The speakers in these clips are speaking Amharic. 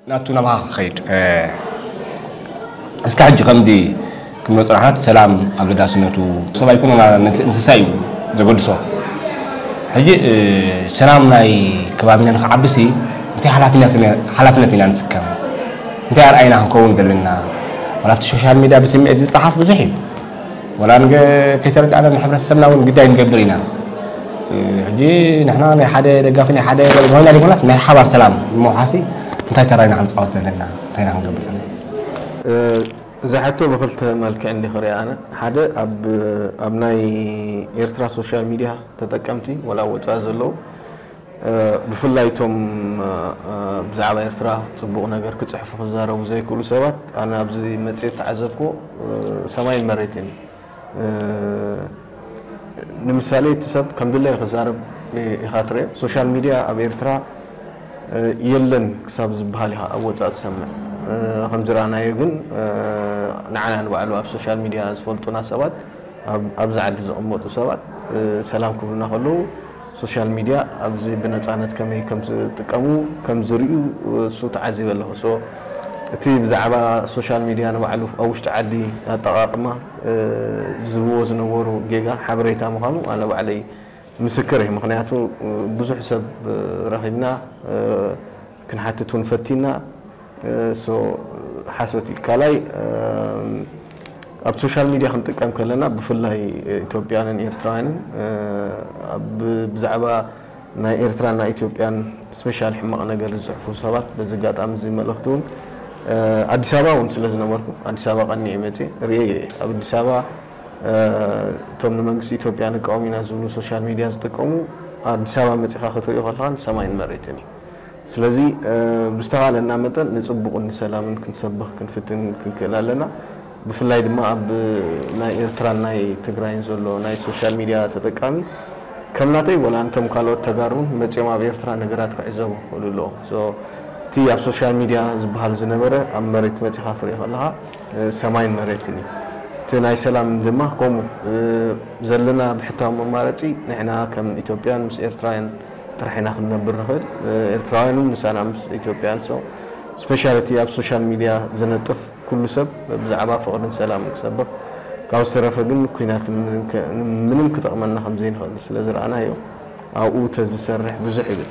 ناتونا ما خير اسكاج قمدي كم نطرحات سلام أقداسنتو سبا يكونوا نسايو زغلسو حجي سلام ناي كبابنا نخعبسي انت حلفنتنا نسكن انت رأينا نكون دلنا ولا في السوشيال ميديا بسمع دي صحاف بزحيم ولا كيترد على الحبر السمنا ونقداي نقبرينا حجي نحنا حدا دقافني حدا هنا اللي خلاص ما حوار سلام مو حاسي انت ترينا عم تصوت لنا تينا نقبر زحتو بخلت مالك عندي خري أنا حدا أبناي إيرترا سوشيال ميديا تتكمتي ولا وتازلو بفلايتهم بزعبة إيرترا تبغى نجار كتحف خزارة وزي كل سوات أنا بزي متيت عزبكو سماين مريتني نمثالي تسب كم بالله خزارة خاطري سوشيال ميديا أبيرترا يلن كسب زبالها أو تأسمع هم زرانا يجون نعنا نوعلو أب سوشيال ميديا زفولتنا سوات أبزع عدز أموت وسوات سلام كلنا خلو سوشيال ميديا أبزي بنتعنت كم تكمو كم زريو صوت عزيز الله سو تي بزعبا سوشيال ميديا نوعلو أوش تعدي تقاقمة زبوز نورو جيجا حبريتا مخانو أنا وعلي مسكره مقنعته بزح سب رهيبنا كن حتى تنفتينا سو حسوتي كلاي أب سوشيال ميديا خنتك أم كلنا بفلاي إثيوبيان إيرتران بزعبا نا إيرتران نا إثيوبيان سبيشال حماق نقل الزحفو سبات بزقات أمزي ملختون أديس أبابا ونسلزنا مركو أديس أبابا قني إمتي ريي أديس أبابا توم نمنكس إثيوبيان كأمينا زولو سوشيال ميديا زتكمو أديس أبابا متخا خطري خلان سماين مريتني سلازي بستغل النعمة نصبغ النسلام كنسبخ كنفتن كنكلالنا بفلاي دما أب ناي إيرتران ناي تجراين زولو ناي سوشيال ميديا تتكامي كم ناتي ولا أنتم كالو تجارون متجمع بإيرتران نجارات كعزبو خلولو so تي أب سوشيال ميديا زبال زنبرة أم مريت متخا خطري خلها سماين مريتني تناي سلام دما كومو زلنا بحتام ممارتي نحنا كم إثيوبيان مس إيرتران ترحينا خلنا برنخل إيرتراوينو مسانا مس إثيوبيان سو سبيشاليتي أب سوشيال ميديا زنطف كل سب بزعبا فقرن سلام كسبب كاو سرفه بن كوينات منم كتقمنا خمزين خالص لزرعنا يو أو تزسرح بزحيل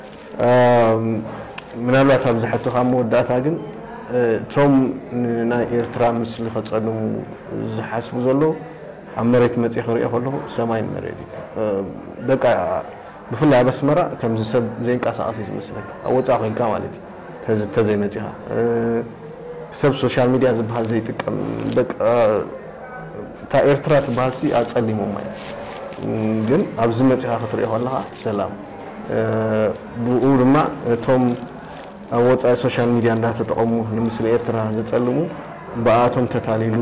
من الوقت بزحتو خامو داتا جن توم نا إيرترا مثل ختصلهم زحسبو زلو عمرت متي خريقه كله سماين مريدي دقا بفلا بس مرة كم زسب زين كاس عاصيس مسلك أو تعقل كمالتي تزين متيها سب سوشيال ميديا زبها زي تكم دق تا إيرترا تبالسي أتصلي مماي جن أبز متيها خطر يخلها سلام بورما توم أو تعي سوشيال ميديا عندها تتقومو نمثل إيرترا زتصلمو بقاتهم تتاليلو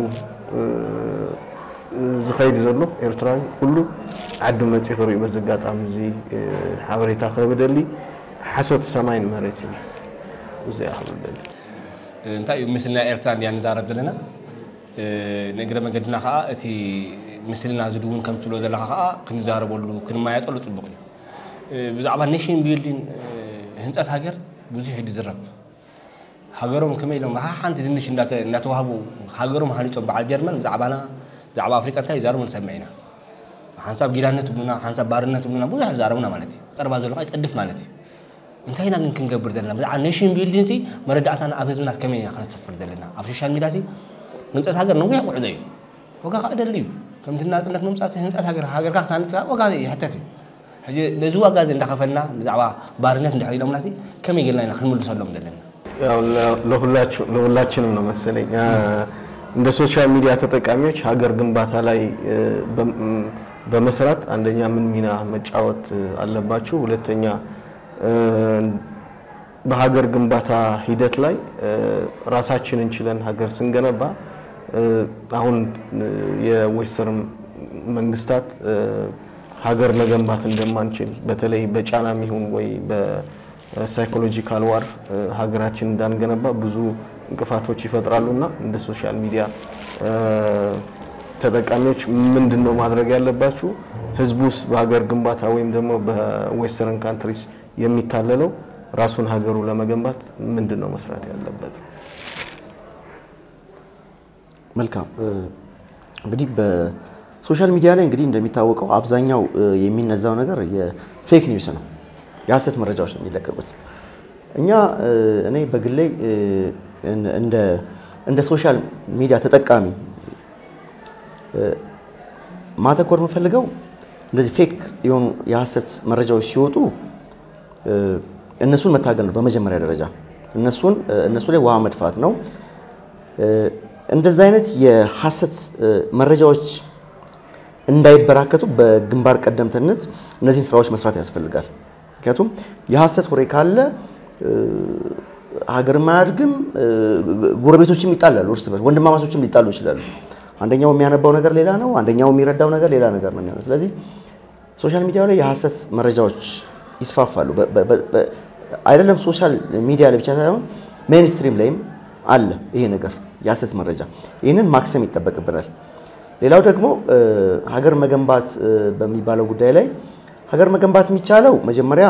زخيد زلو إيرترا كله عدو متي خري بزقات أمزي حبريتا خبدلي حسوت سماين مريتني وزي أحمد دلي انت مثلنا إيرتران يعني زارب دلنا نقدر ما قدنا خاء تي مثلنا زدون كم تلو زلا خاء كن زارب ولو كن ما يطلع تطبقني بزعبا نيشن بيلدين هنتات هاجر بزي هدي زرب هاجرهم كمية لما حانت دنيش ناتوهبو هاجرهم هالي تبع الجرمن زعبنا زعب أفريقيا تاي زارون سمعنا حنساب جيراننا تبنا حنساب بارنا تبنا بوزح زارون مالتي ترى زلوا يتقدف مالتي انتهينا نمكن نقبر دلنا على نيشن بيلدينتي مردعتنا أبز الناس كمية خلاص تفر دلنا في السوشيال ميديا زي ننتظر هاجر نويا وعزي وقا قادر ليو كم الناس عندك ممساس هنتظر هاجر كاخ ثاني وقا حتى هي نزوا غاز عند خفلنا زعوا بارنا عند علينا مناسي كم يقول لنا خلينا نلصق لهم دلنا لهولاتشن ነው መሰለኝ እንደ ሶሻል ሚዲያ ተጠቃሚዎች ሀገር ግንባታ ላይ በመስራት አንደኛ ምን ሚና መጫወት አለባችሁ ሁለተኛ በሀገር ግንባታ ሂደት ላይ ራሳችንን ችለን ሀገር ስንገነባ አሁን የዌስተርን መንግስታት ሀገር መገንባት እንደማንችል በተለይ በጫናም ይሁን ወይ በሳይኮሎጂካል ዋር ሀገራችን እንዳንገነባ ብዙ እንቅፋቶች ይፈጥራሉና እንደ ሶሻል ሚዲያ ተጠቃሚዎች ምንድነው ማድረግ ያለባችሁ ህዝቡስ በሀገር ግንባታ ወይም ደግሞ በዌስተርን ካንትሪስ የሚታለለው ራሱን ሀገሩ ለመገንባት ምንድነው መስራት ያለበት? መልካም እንግዲህ በሶሻል ሚዲያ ላይ እንግዲህ እንደሚታወቀው አብዛኛው የሚነዛው ነገር የፌክ ኒውስ ነው የሐሰት መረጃዎች ነው የሚለቀቁት እኔ በግሌ እንደ ሶሻል ሚዲያ ተጠቃሚ ማተኮር የምፈልገው እንደዚህ ፌክ የሆኑ የሐሰት መረጃዎች ሲወጡ እነሱን መታገል ነው በመጀመሪያ ደረጃ እነሱ ላይ ውሃ መድፋት ነው እንደዛ አይነት የሐሰት መረጃዎች እንዳይበራከቱ በግንባር ቀደምትነት እነዚህን ስራዎች መስራት ያስፈልጋል ምክንያቱም የሐሰት ወሬ ካለ ሀገር ማያድግም ጎረቤቶችም ይጣላሉ እርስ በርስ ወንድማማቾችም ሊጣሉ ይችላሉ አንደኛው የሚያነባው ነገር ሌላ ነው አንደኛው የሚረዳው ነገር ሌላ ነገር ነው የሚሆነው ስለዚህ ሶሻል ሚዲያው ላይ የሐሰት መረጃዎች ይስፋፋሉ አይደለም ሶሻል ሚዲያ ላይ ብቻ ሳይሆን ሜንስትሪም ላይም አለ ይሄ ነገር የሐሰት መረጃ ይሄንን ማክሰም ይተበቅብናል ሌላው ደግሞ ሀገር መገንባት በሚባለው ጉዳይ ላይ ሀገር መገንባት የሚቻለው መጀመሪያ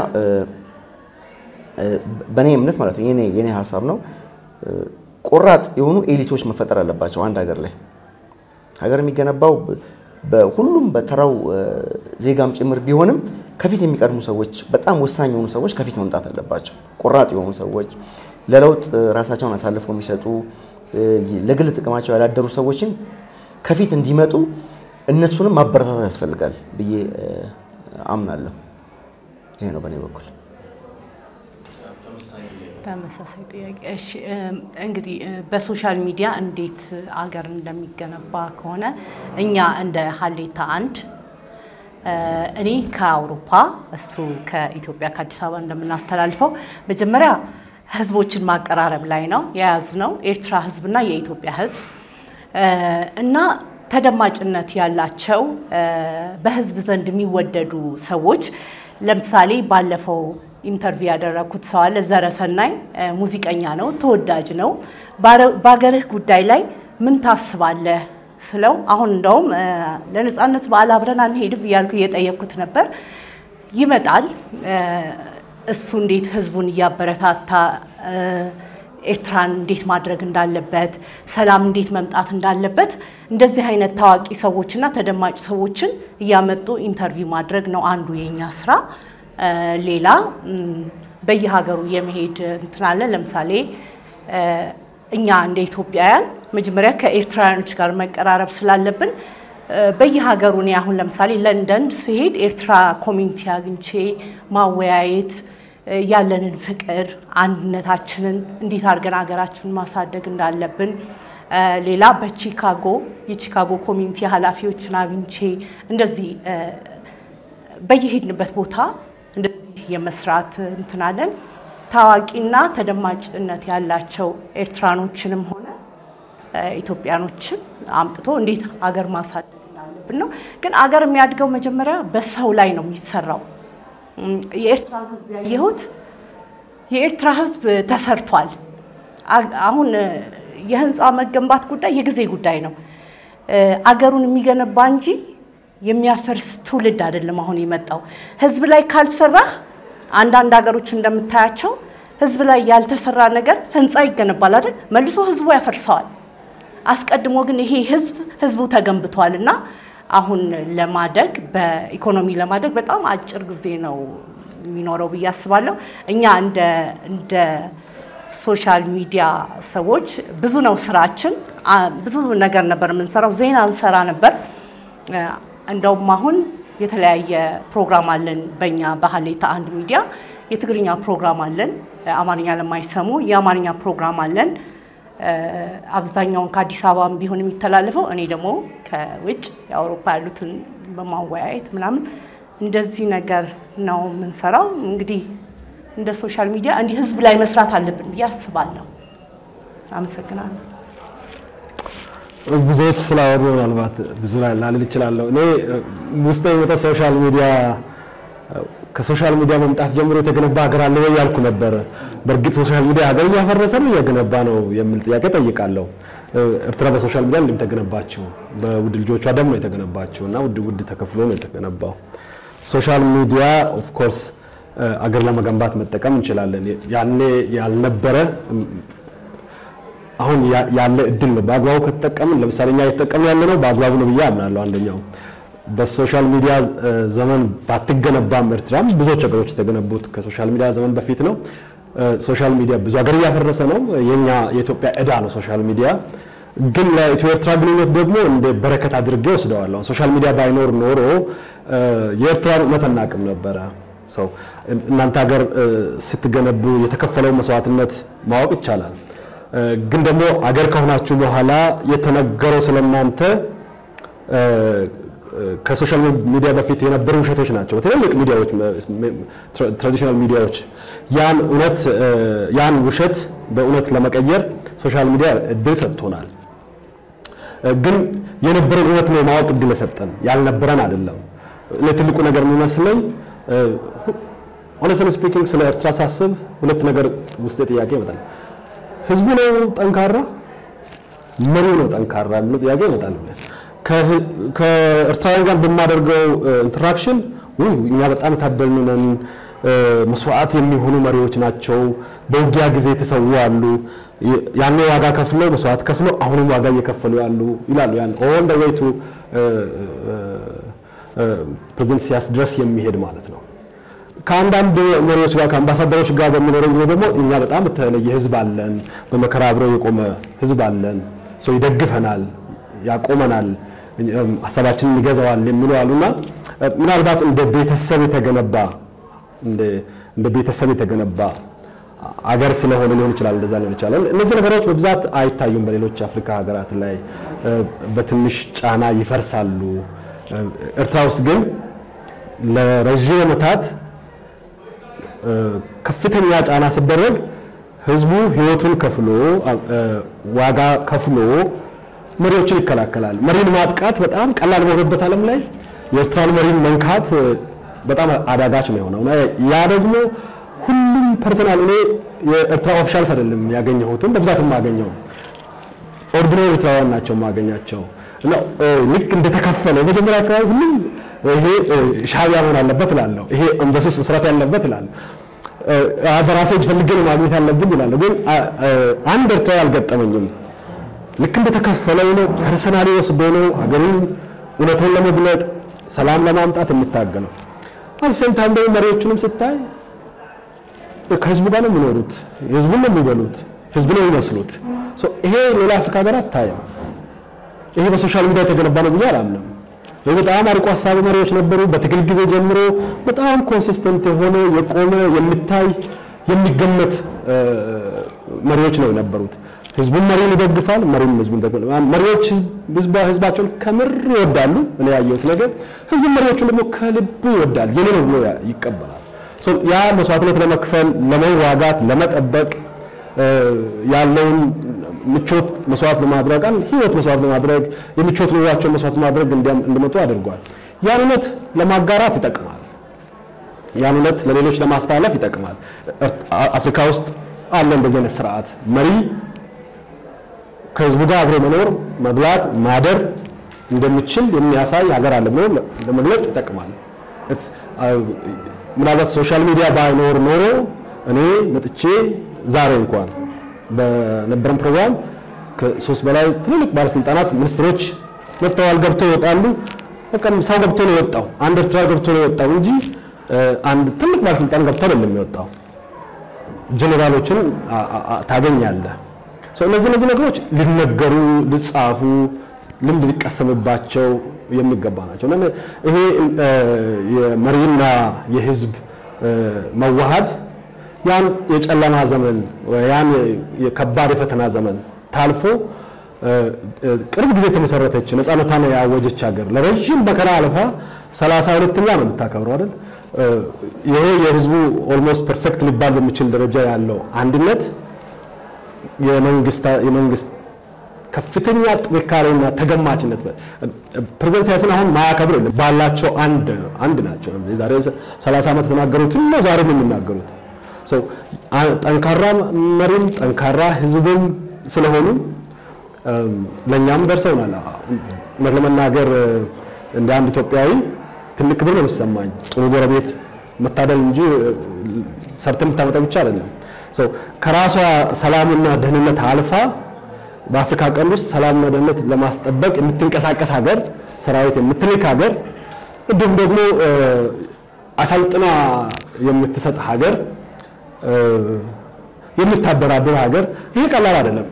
በኔ እምነት ማለት ነው የኔ ሐሳብ ነው ቆራጥ የሆኑ ኤሊቶች መፈጠር አለባቸው አንድ ሀገር ላይ ሀገር የሚገነባው በሁሉም በተራው ዜጋም ጭምር ቢሆንም ከፊት የሚቀድሙ ሰዎች በጣም ወሳኝ የሆኑ ሰዎች ከፊት መምጣት አለባቸው ቆራጥ የሆኑ ሰዎች ለለውጥ ራሳቸውን አሳልፈው የሚሰጡ ለግል ጥቅማቸው ያላደሩ ሰዎችን ከፊት እንዲመጡ እነሱንም ማበረታታት ያስፈልጋል ብዬ አምናለሁ ይሄ ነው በኔ በኩል ተመሳሳይ ጥያቄ እሺ እንግዲህ በሶሻል ሚዲያ እንዴት አገር እንደሚገነባ ከሆነ እኛ እንደ ሀሌታ አንድ እኔ ከአውሮፓ እሱ ከኢትዮጵያ ከአዲስ አበባ እንደምናስተላልፈው መጀመሪያ ህዝቦችን ማቀራረብ ላይ ነው ያያዝነው ኤርትራ ህዝብና የኢትዮጵያ ህዝብ እና ተደማጭነት ያላቸው በህዝብ ዘንድ የሚወደዱ ሰዎች ለምሳሌ ባለፈው ኢንተርቪው ያደረኩት ሰው አለ ዘረሰናይ ሙዚቀኛ ነው ተወዳጅ ነው ባገርህ ጉዳይ ላይ ምን ታስባለህ ስለው አሁን እንደውም ለነጻነት በዓል አብረን አንሄድም ይያልኩ እየጠየቅኩት ነበር ይመጣል እሱ እንዴት ህዝቡን ያበረታታ ኤርትራን እንዴት ማድረግ እንዳለበት ሰላም እንዴት መምጣት እንዳለበት እንደዚህ አይነት ታዋቂ ሰዎችና ተደማጭ ሰዎችን ያመጡ ኢንተርቪው ማድረግ ነው አንዱ የኛ ስራ ሌላ በየሀገሩ የመሄድ እንትናለ ለምሳሌ እኛ እንደ ኢትዮጵያውያን መጀመሪያ ከኤርትራኖች ጋር መቀራረብ ስላለብን በየሀገሩ ነው አሁን ለምሳሌ ለንደን ሲሄድ ኤርትራ ኮሚኒቲ አግኝቼ ማወያየት ያለንን ፍቅር አንድነታችንን እንዴት አድርገን ሀገራችንን ማሳደግ እንዳለብን ሌላ የቺካጎ ኮሚኒቲ ኃላፊዎችን አግኝቼ እንደዚህ በየሄድንበት ቦታ እንደዚህ የመስራት እንትናለን ታዋቂና ተደማጭነት ያላቸው ኤርትራኖችንም ሆነ ኢትዮጵያኖችን አምጥቶ እንዴት ሀገር ማሳደግ እንዳለብን ነው ግን ሀገር የሚያድገው መጀመሪያ በሰው ላይ ነው የሚሰራው የኤርትራ ህዝብ ያየሁት የኤርትራ ህዝብ ተሰርቷል አሁን የህንጻ መገንባት ጉዳይ የጊዜ ጉዳይ ነው አገሩን የሚገነባ እንጂ የሚያፈርስ ትውልድ አይደለም አሁን የመጣው ህዝብ ላይ ካልሰራ አንዳንድ ሀገሮች እንደምታያቸው ህዝብ ላይ ያልተሰራ ነገር ህንጻ ይገነባል አይደል መልሶ ህዝቡ ያፈርሰዋል አስቀድሞ ግን ይሄ ህዝቡ ተገንብቷልና አሁን ለማደግ በኢኮኖሚ ለማደግ በጣም አጭር ጊዜ ነው የሚኖረው በያስባለው እኛ እንደ ሶሻል ሚዲያ ሰዎች ብዙ ነው ስራችን ብዙ ነገር ነበር የምንሰራው ዜና እንሰራ ነበር እንደውም አሁን የተለያየ ፕሮግራም አለን በእኛ በሀሌታ አንድ ሚዲያ የትግርኛ ፕሮግራም አለን አማርኛ ለማይሰሙ የአማርኛ ፕሮግራም አለን አብዛኛውን ከአዲስ አበባ ቢሆን የሚተላለፈው እኔ ደግሞ ከውጭ የአውሮፓ ያሉትን በማወያየት ምናምን እንደዚህ ነገር ነው የምንሰራው እንግዲህ እንደ ሶሻል ሚዲያ እንዲህ ህዝብ ላይ መስራት አለብን ያስባለሁ አመሰግናለሁ ብዙዎች ስላወሩ ምናልባት ብዙ ላልል ይችላልው እኔ ሙስጠይ መጣ ሶሻል ሚዲያ ከሶሻል ሚዲያ መምጣት ጀምሮ የተገነባ ሀገር አለ ወይ ያልኩ ነበር በርግጥ ሶሻል ሚዲያ ሀገር ያፈረሰ ነው የገነባ ነው የሚል ጥያቄ ጠይቃለሁ ኤርትራ በሶሻል ሚዲያ እንደም ተገነባቸው በውድ ልጆቿ ደም ነው የተገነባቸውና ውድ ተከፍሎ ነው የተገነባው ሶሻል ሚዲያ ኦፍ ኮርስ አገር ለመገንባት መጠቀም እንችላለን። ያኔ ያልነበረ አሁን ያለ እድል ነው። በአግባቡ ከተጠቀምን ለምሳሌ እኛ የተጠቀምን ያለነው በአግባቡ ነው ብዬ አምናለሁ። አንደኛው በሶሻል ሚዲያ ዘመን ባትገነባም ኤርትራም ብዙ ችግሮች የተገነቡት ከሶሻል ሚዲያ ዘመን በፊት ነው። ሶሻል ሚዲያ ብዙ ሀገር እያፈረሰ ነው። የኛ የኢትዮጵያ ዕዳ ነው ሶሻል ሚዲያ። ግን ለኢትዮ ኤርትራ ግንኙነት ደግሞ እንደ በረከት አድርጌ ወስደዋለሁ። ሶሻል ሚዲያ ባይኖር ኖሮ የኤርትራን እውነት አናውቅም ነበረ። ሰው እናንተ ሀገር ስትገነቡ የተከፈለው መስዋዕትነት ማወቅ ይቻላል። ግን ደግሞ አገር ከሆናችሁ በኋላ የተነገረው ስለናንተ ከሶሻል ሚዲያ በፊት የነበሩ ውሸቶች ናቸው። በትልልቅ ሚዲያዎች ትራዲሽናል ሚዲያዎች ያን ውሸት በእውነት ለመቀየር ሶሻል ሚዲያ እድል ሰጥቶናል። ግን የነበረን እውነት ነው ማወቅ እድል ሰጠን፣ ያልነበረን አይደለም። ለትልቁ ነገር የሚመስለኝ honestly speaking ስለ ኤርትራ ሳስብ ሁለት ነገር ውስጥ ጥያቄ ይመጣል። ህዝቡ ነው ጠንካራ፣ መሪው ነው ጠንካራ የሚለው ጥያቄ ይመጣል። ከኤርትራውያን ጋር በማደርገው ኢንተራክሽን እኛ በጣም ታደልን ነን፣ መስዋዕት የሚሆኑ መሪዎች ናቸው፣ በውጊያ ጊዜ ተሰው አሉ፣ ያኔ ዋጋ ከፍለው መስዋዕት ከፍለው አሁንም ዋጋ እየከፈሉ ያሉ ይላሉ። ያን all the way to ፕሬዝዳንት ኢሳያስ ድረስ የሚሄድ ማለት ነው። ከአንዳንድ መሪዎች ጋር ከአምባሳደሮች ጋር በሚኖረው ደግሞ እኛ በጣም በተለየ ህዝብ አለን፣ በመከራ አብረው የቆመ ህዝብ አለን፣ ሰው ይደግፈናል፣ ያቆመናል፣ ሐሳባችንን ይገዛዋል የሚሉ አሉና ምናልባት እንደ ቤተሰብ የተገነባ አገር ስለሆነ ሊሆን ይችላል፣ እንደዛ ሊሆን ይችላል። እነዚህ ነገሮች በብዛት አይታዩም በሌሎች አፍሪካ ሀገራት ላይ በትንሽ ጫና ይፈርሳሉ። ኤርትራ ውስጥ ግን ለረጅም ዓመታት ከፍተኛ ጫና ሲደረግ ህዝቡ ህይወቱን ከፍሎ ዋጋ ከፍሎ መሪዎችን ይከላከላል። መሪን ማጥቃት በጣም ቀላል በሆነበት ዓለም ላይ የኤርትራን መሪን መንካት በጣም አዳጋች ነው የሆነው። ያ ደግሞ ሁሉም ፐርሰናል እኔ የኤርትራ ኦፊሻልስ አይደለም ያገኘሁትን በብዛት ማገኘው ኦርዲናሪ ኤርትራውያን ናቸው ማገኛቸው እና ልክ እንደተከፈለ መጀመሪያ አካባቢ ሁሉም ይሄ ሻዕቢያ መሆን አለበት እላለሁ፣ ይሄ ኤምባሲስ መስራት ያለበት እላለሁ፣ በራሴ ፈልገን ማግኘት ያለብን እላለሁ። ግን አንድ ኤርትራዊ አልገጠመኝም። ልክ እንደተከፈለው ነው ፐርሰናሊ ወስዶ ነው ሀገሩን እውነቱን ለመግለጥ ሰላም ለማምጣት የሚታገለው። አሰንታም ደግሞ መሪዎቹንም ስታይ ከህዝቡ ጋር ነው የሚኖሩት፣ ህዝቡን ነው የሚበሉት፣ ህዝብ ነው የሚመስሉት። ይሄ ሌላ አፍሪካ ሀገር አታየም። ይሄ በሶሻል ሚዲያ የተገነባ ነው ብዬ አላምንም። በጣም አርቆ ሀሳብ መሪዎች ነበሩ። በትግል ጊዜ ጀምሮ በጣም ኮንሲስተንት የሆነ የቆመ የሚታይ የሚገመት መሪዎች ነው የነበሩት። ህዝቡን መሪን ይደግፋል፣ መሪን ህዝቡን ይደግፋል። መሪዎች ህዝባቸውን ከምር ይወዳሉ። እኔ ያየሁት ነገር ህዝቡ መሪዎቹን ደግሞ ከልብ ይወዳል፣ የኔ ነው ብሎ ይቀበላል። ያ መስዋዕትነት ለመክፈል ለመዋጋት ለመጠበቅ ያለውን ምቾት መስዋዕት ለማድረግ ህይወት መስዋዕት ለማድረግ የምቾት ኑሯቸውን መስዋዕት ለማድረግ እንደመጡ አድርጓል። ያን እውነት ለማጋራት ይጠቅማል፣ ያን እውነት ለሌሎች ለማስተላለፍ ይጠቅማል። አፍሪካ ውስጥ አለ እንደዚህ አይነት ስርዓት መሪ ከህዝቡ ጋር አብሮ መኖር መብላት ማደር እንደሚችል የሚያሳይ ሀገር አለ ብሎ ለመግለጽ ይጠቅማል። ምናልባት ሶሻል ሚዲያ ባይኖር ኖሮ እኔ መጥቼ ዛሬ እንኳን በነበረን ፕሮግራም ከ3 በላይ ትልልቅ ባለስልጣናት ሚኒስትሮች መጥተዋል፣ ገብተው ይወጣሉ። በቃ ሰው ገብቶ ነው የወጣው፣ አንድ ኤርትራ ገብቶ ነው የወጣው እንጂ አንድ ትልቅ ባለስልጣን ገብቶ አይደለም የሚወጣው። ጀነራሎችን ታገኛለህ። እነዚህ ነገሮች ሊነገሩ ሊጻፉ ልምድ ሊቀሰምባቸው የሚገባ ናቸው። ይሄ የመሪና የህዝብ መዋሃድ ያን የጨለማ ዘመን ያን የከባድ የፈተና ዘመን ታልፎ ቅርብ ጊዜ ተመሰረተች ነፃነቷን ያወጀች ሀገር ለረጅም መከራ አልፋ 32ኛ ነው የምታከብረው አይደል? ይሄ የህዝቡ ኦልሞስት ፐርፌክት ሊባል በሚችል ደረጃ ያለው አንድነት የመንግስት ከፍተኛ ጥንካሬና ተገማችነት ፕሬዝዳንት ኢሳያስን አሁን ማያከብር ባላቸው አንድ ናቸው። የዛሬ 30 ዓመት ተናገሩት ነው ዛሬም የሚናገሩት። ጠንካራ መሪም ጠንካራ ህዝብም ስለሆኑ ለኛም ደርሰውናል። ለመናገር እንደ አንድ ኢትዮጵያዊ ትልቅ ክብር ነው የሚሰማኝ። ጥሩ ጎረቤት መታደል እንጂ ሰርተን ተመጣጣ ብቻ አይደለም ከራሷ ሰላምና ደህንነት አልፋ በአፍሪካ ቀንድ ውስጥ ሰላምና ደህንነት ለማስጠበቅ የምትንቀሳቀስ ሀገር ሰራዊት የምትልክ ሀገር እንዲሁም ደግሞ አሳልጥና የምትሰጥ ሀገር የምታደራድር ሀገር ይሄ ቀላል አይደለም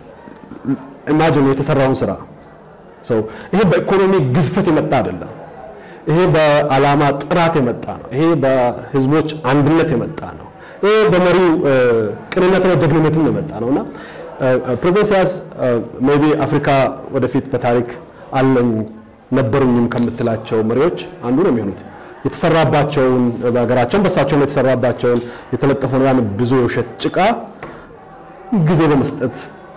ኢማጂን የተሰራውን ስራ ይሄ በኢኮኖሚ ግዝፈት የመጣ አይደለም ይሄ በአላማ ጥራት የመጣ ነው ይሄ በህዝቦች አንድነት የመጣ ነው ይሄ በመሪው ቅንነትና ጀግንነት የመጣ ነውና ፕሬዝዳንት ኢሳያስ ሜቢ አፍሪካ ወደፊት በታሪክ አለኝ ነበሩኝም ከምትላቸው መሪዎች አንዱ ነው የሚሆኑት የተሰራባቸውን በአገራቸው በሳቸው ላይ የተሰራባቸውን የተለጠፈውን ያን ብዙ የውሸት ጭቃ ጊዜ በመስጠት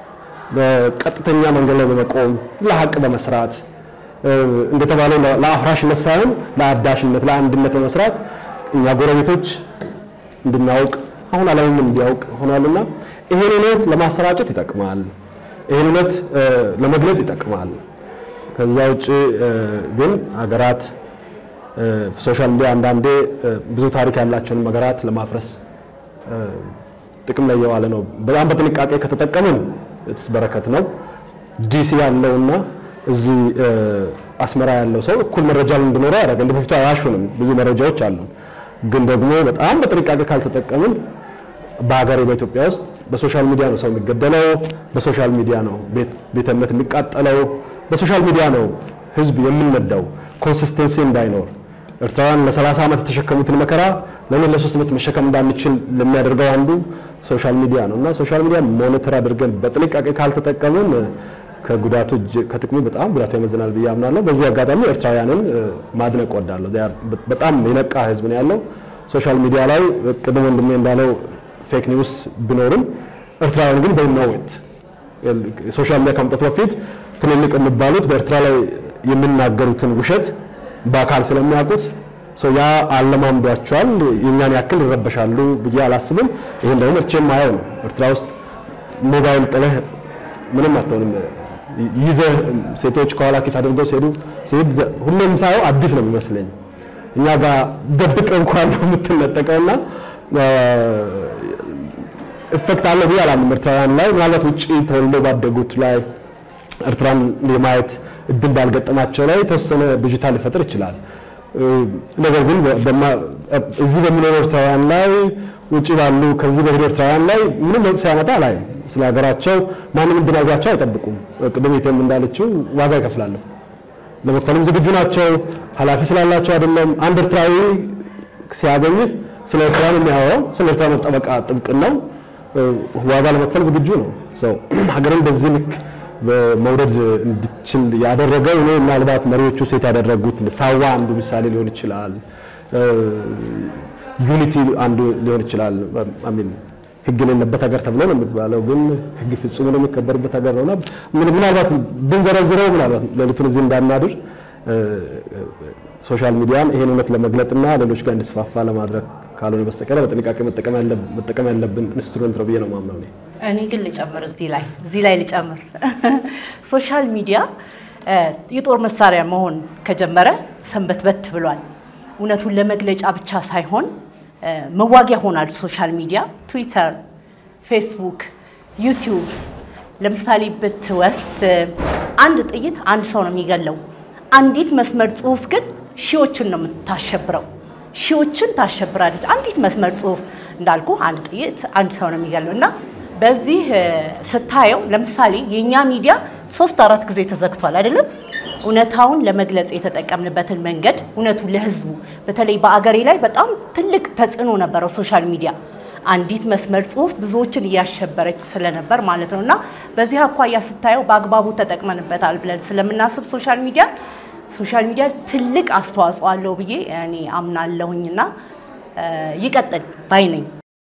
በቀጥተኛ መንገድ ላይ በመቆም ለሐቅ በመስራት እንደተባለው ለአፍራሽነት ሳይሆን ለአዳሽነት ለአንድነት በመስራት እኛ ጎረቤቶች እንድናውቅ አሁን ዓለምም እንዲያውቅ ሆኗልና ይሄን እውነት ለማሰራጨት ይጠቅማል ይሄን እውነት ለመግለጥ ይጠቅማል ከዛ ውጪ ግን ሀገራት ሶሻል ሚዲያ አንዳንዴ ብዙ ታሪክ ያላቸውን ሀገራት ለማፍረስ ጥቅም ላይ የዋለ ነው በጣም በጥንቃቄ ከተጠቀምን በረከት ነው ዲሲ ያለውና እዚህ አስመራ ያለው ሰው እኩል መረጃ እንድኖረው ያደርጋል እንደበፊቱ አያሹንም ብዙ መረጃዎች አሉ ግን ደግሞ በጣም በጥንቃቄ ካልተጠቀምን በአገሬ በኢትዮጵያ ውስጥ በሶሻል ሚዲያ ነው ሰው የሚገደለው በሶሻል ሚዲያ ነው ቤተ እምነት የሚቃጠለው በሶሻል ሚዲያ ነው ህዝብ የሚነዳው ኮንሲስተንሲ እንዳይኖር ኤርትራውያን ለ30 ዓመት ተሸከሙትን መከራ ለምን ለ3 ዓመት መሸከም እንዳንችል ለሚያደርገው አንዱ ሶሻል ሚዲያ ነውና ሶሻል ሚዲያ ሞኒተር አድርገን በጥንቃቄ ካልተጠቀምን ከጉዳቱ ከጥቅሙ በጣም ጉዳቱ ያመዝናል በያምናለሁ በዚህ አጋጣሚ ኤርትራውያንን ማድነቅ ወዳለሁ በጣም የነቃ ህዝብ ነው ያለው ሶሻል ሚዲያ ላይ ቅድም ወንድሜ እንዳለው ፌክ ኒውስ ቢኖርም ኤርትራውያን ግን በእናውት ሶሻል ሚዲያ ከመምጣቱ በፊት ትልልቅ የሚባሉት በኤርትራ ላይ የሚናገሩትን ውሸት በአካል ስለሚያውቁት ያ አለማምዷቸዋል የኛን ያክል ይረበሻሉ ብዬ አላስብም ይሄን ደግሞ እቺም ማየው ነው ኤርትራ ውስጥ ሞባይል ጥለህ ምንም አትሆንም ይዘ ሴቶች ከኋላ ኪስ አድርገው ሲሄዱ ሁሉም ሳይው አዲስ ነው የሚመስለኝ እኛ ጋር ደብቀ እንኳን ነው የምትነጠቀውና ኢፌክት አለ ብዬ አላምንም ኤርትራውያን ላይ ምናልባት ውጪ ተወልደው ባደጉት ላይ ኤርትራን የማየት እድል ባልገጠማቸው ላይ ተወሰነ ብጅታ ሊፈጥር ይችላል ነገር ግን እዚህ በሚኖሩ ኤርትራውያን ላይ ውጪ ባሉ ከዚህ በሄዱ ኤርትራውያን ላይ ምንም ለውጥ ሳይመጣ ላይ ስለ ሀገራቸው ማንም እንድናጋቸው አይጠብቁም ቅድም ይተም እንዳለችው ዋጋ ይከፍላሉ ለመክፈልም ዝግጁ ናቸው ኃላፊ ስላላቸው አይደለም አንድ ኤርትራዊ ሲያገኝ ስለ ኤርትራ የሚያወራው ስለ ኤርትራ መጠበቃ ጥብቅ ነው ዋጋ ለመክፈል ዝግጁ ነው ሀገርን በዚህ ልክ በመውደድ እንድችል ያደረገው ነው ምናልባት መሪዎቹ ሴት ያደረጉት ሳዋ አንዱ ምሳሌ ሊሆን ይችላል ዩኒቲ አንዱ ሊሆን ይችላል አሚን ህግ የሌለበት ሀገር ተብሎ ነው የሚባለው ግን ህግ ፍጹም ነው የሚከበርበት ሀገር ነውና ምናልባት ብንዘረዝረው ምናልባት ለሊቱን እዚህ እንዳናድር ሶሻል ሚዲያን ይሄን እውነት ለመግለጥና ሌሎች ጋር እንዲስፋፋ ለማድረግ ካልሆነ በስተቀር በጥንቃቄ መጠቀም ያለብን ኢንስትሩመንት ነው ብዬ ነው ማምነው እኔ ግን ልጨምር እዚህ ላይ ልጨምር ሶሻል ሚዲያ የጦር መሳሪያ መሆን ከጀመረ ሰንበትበት ብሏል እውነቱን ለመግለጫ ብቻ ሳይሆን መዋጊያ ሆናል ሶሻል ሚዲያ ትዊተር ፌስቡክ ዩቲዩብ ለምሳሌ ብትወስድ አንድ ጥይት አንድ ሰው ነው የሚገለው አንዲት መስመር ጽሁፍ ግን ሺዎችን ነው የምታሸብረው ሺዎችን ታሸብራለች አንዲት መስመር ጽሁፍ እንዳልኩ አንድ ጥይት አንድ ሰው ነው የሚገለውና በዚህ ስታየው ለምሳሌ የኛ ሚዲያ 3-4 ጊዜ ተዘግቷል አይደለም እውነታውን ለመግለጽ የተጠቀምንበትን መንገድ እውነቱን ለህዝቡ በተለይ በአገሬ ላይ በጣም ትልቅ ተጽዕኖ ነበረው ሶሻል ሚዲያ አንዲት መስመር ጽሁፍ ብዙዎችን ያሸበረች ስለነበር ማለት ነውና በዚህ አኳያ ስታየው በአግባቡ ተጠቅመንበታል ብለን ስለምናስብ ሶሻል ሚዲያ ትልቅ አስተዋጽኦ አለው ብዬ እኔ አምናለሁኝና ይቀጥል ባይ ነኝ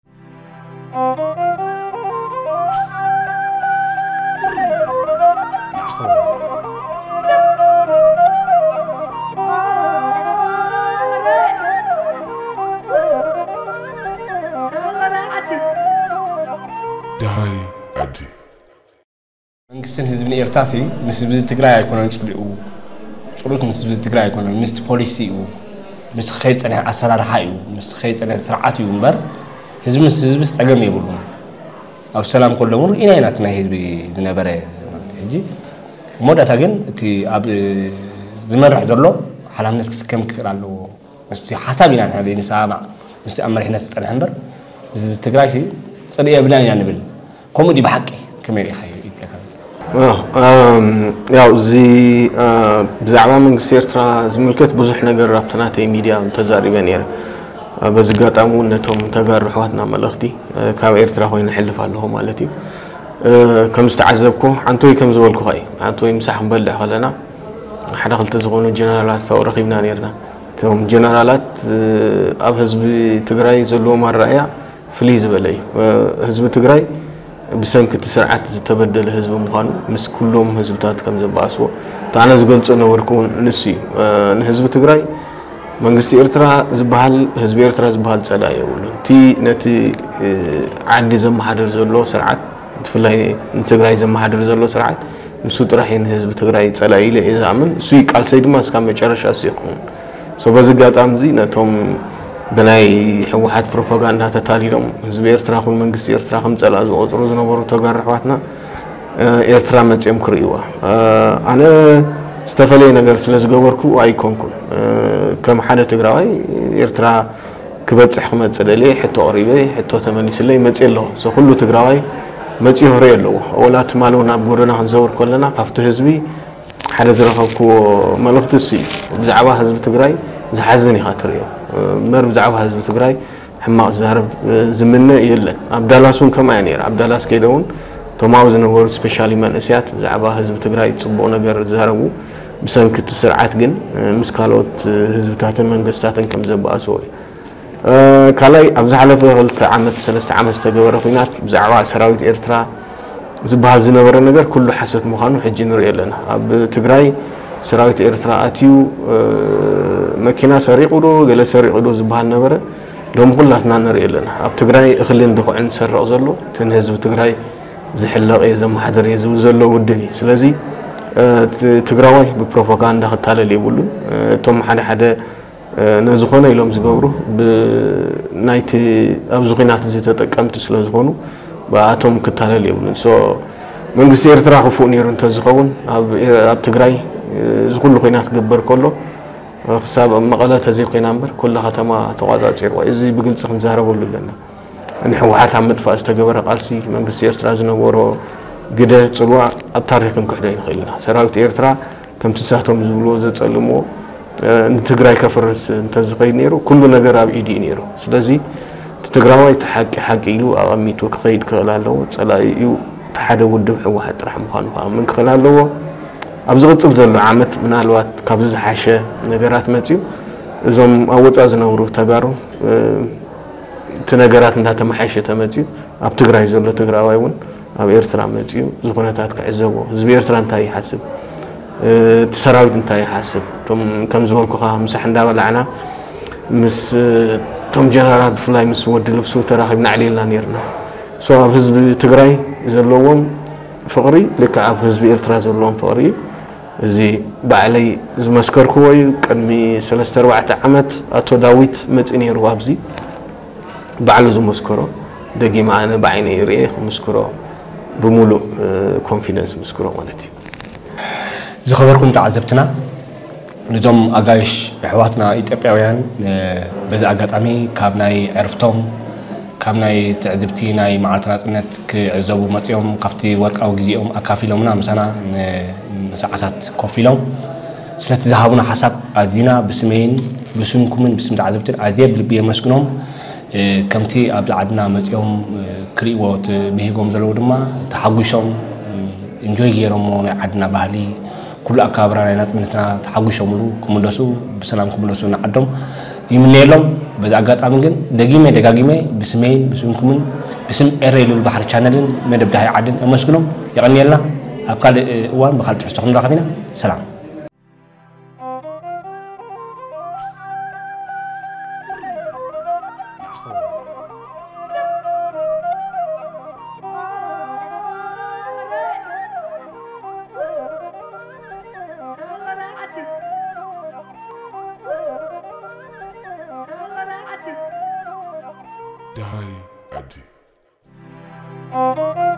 መንግስትን ህዝብን ኤርትራሲ ምስ ትግራይ አይኮነን ጽልኡ ጽሉት ምስ ትግራይ አይኮነን ምስ ፖሊሲኡ مس خيط أنا أسرار حيو مس خيط أنا سرعات يومبر هزب استعجم يبلون أو سلام كل أمور إنا نتناهي بنبرة تيجي ومدة تاجن تي أب زمان راح دلو حلام ناس كم كرالو مستي حسابنا هذه نسامع مستي أمر إحنا تستنهمبر بس تقرأي صدق بلان يعني بال كوميدي بحكي كمان يا خي ያው እዚህ ብዛዕባ መንግስቲ ኤርትራ ዝምልከት ብዙሕ ነገር ኣብቲ ናተይ ሚድያ ተዛሪበ ነይረ በዚ ኣጋጣሚ እውን ነቶም ተጋሩ ኣሕዋትና መልእኽቲ ካብ ኤርትራ ኮይኑ ሕልፍ ኣለኹ ማለት እዩ ከም ዝተዓዘብኩ ሓንቶይ ከም ዝበልኩ ኸ ሓንቶይ ምሳሕ ክንበልዕ ከለና ሓደ ክልተ ዝኾኑ ጀነራላት ታው ረኺብና ነርና እቶም ጀነራላት ኣብ ህዝቢ ትግራይ ዘለዎም ኣረኣእያ ፍልይ ዝበለ እዩ ህዝቢ ትግራይ بسنكت سرعات تبدل حزب مخان مس كلهم حزبات كم زباسو تانا زغلصو نوركون نسي حزب تግራይ መንግስቲ ኤርትራ ዝባሃል ህዝቢ ኤርትራ ዝባሃል ጸላ ይውሉ ቲ ነቲ ዓዲ ዘመሓደር ዘሎ ስርዓት ብፍላይ ንትግራይ ዘመሓደር ዘሎ ስርዓት ንሱ ጥራሕን ህዝቢ ትግራይ ጸላ ኢለ እዛምን እሱ ቃልሰይ ድማ እስከ መጨረሻ ሲኹን ሶ በዚ ጋጣም ዚ ነቶም بناي حوحات بروباغندا تتاليلهم حزب ኤርትራ خو መንግስቲ ኤርትራ ከም ጸላ ዝቆጽሩ ዝነበሩ ተጋርሕዋትና ኤርትራ መጽም ክሪዋ አነ ዝተፈለየ ነገር ስለዝገበርኩ ኣይኮንኩን ከም ሓደ ትግራዋይ ኤርትራ ክበጽሕ ክመጽደለ ሕቶ ቀሪበ ሕቶ ተመሊስለይ መጽየሎ ሶ ሁሉ ትግራዋይ መጽ ይሆረ የለው ወላት ማሉና ጎደና ክንዘውር ከለና ካፍቲ ህዝቢ ሓደ ዝረኸብኩ መልእኽቲ እሱ ብዛዕባ ህዝቢ ትግራይ ዝሓዝን ይኻትርዮ مر بزعوا حزب تግራይ حماق زارب زمنه يله عبدالاسون كما ينير عبدالاس كيدون توماو زنور سبيشالي منسيات بزعوا حزب تግራይ ጽبو ነገር زاربو بسنكت سرعات ግን مسكالوت حزبتاتن መንግስታትን ከም ዘባአሶ ካላይ ኣብዛሓለፈ 2 ዓመት 3 ዓመት ተገበረ ኩናት بزعوا ሰራዊት ኤርትራ ዝባሃል ዝነበረ ነገር ኩሉ ሓሰት ምዃኑ ሕጂ ንሪኦ ኣለና ኣብ ትግራይ سراويت إرترا أتيو مكينة سريقودو قال سريقودو زبان نبرة لهم كلنا نري لنا أب تجراي خلين دخو عند سر أزلو تنهز بتجراي زحلق يزم حدر يزو زلو ودني سلازي تجراوي ببروباغندا خطالة اللي يقولون توم حدا نزخونه يلوم زجورو بنايت أبزخينات زي تتكلمت سلازخونو بأتوم كطالة اللي يقولون سو من قصير ترى خفوا نيرون تزخون أب تجراي زكول خينات جبر كله حساب مقالة تزيق نمبر كل ختمة تقاضى تصير وإذا بقول سخن زهرة بقول لنا أنا حوحات عمد فاز تجبر قالسي من بسير ترازنا ورا قدر تصلوا التاريخ من كحدين خيلنا سراوت إيرترا كم تساهتهم زبلوا زت سلموا تجراي كفرس تزقي نيرو كل نجار بإيدي نيرو سلازي تجراوي تحق يلو أميتو كقيد كلاله سلا يو تحدى ودو حوحات رحم خانوا من كلاله أبزغت زلزال عامت من الوقت كابز حاشة نجارات متيو زم أول أزنا وروح تجارو تنجارات منها تمحاشة تمتيو أب تجرا زول تجرا وايون أب إيرترا متيو زخونة تاتك عزبو زبير إيرترا انتهي حسب تسراوي انتهي حسب توم كم زول كوخا مسحن دا ولا عنا مس توم جنرالات فلاي مس ود لبسو تراخي من علي لا نيرنا سو أب حزب تجراي زلوهم فقري لك أب حزب إيرترا زلوهم فقري زي بعلي زمسكر خوي كان مي 3-4 عامات أتو داويت متني روابزي بعلو زمسكرو دقي معنا بعيني ريه مسكرو بمولو كونفيدنس مسكرو مالتي زي خبركم تعذبتنا نجوم أجايش حواتنا إثيوبياويان بز أجاتامي كابناي عرفتهم كابناي تعذبتي ناي معلتنا نت كعزبو متيوم قفتي ورك أو جزيهم أكافيلهم نام سنة ساعات كوفيلهم سلت ذهبنا حسب أزينا بسمين بسمكم بسم تعذبتن عذاب اللي مسكنهم كمتي قبل عدنا متيوم كريوات بيهجوم زلودما تحققشهم انجوي غيرهم عدنا بحالي كل أكابرنا ناس مننا تحققشهم لو كمدرسو بسلام كمدرسو نعدهم يمنيلهم بس أجات أمجن دقيمة بسمين بسمكم بسم إريل البحر channelin مدبده عدن مسكنهم يعني يلا أبقى وان بخال تحسون رقمنا سلام Die Adi.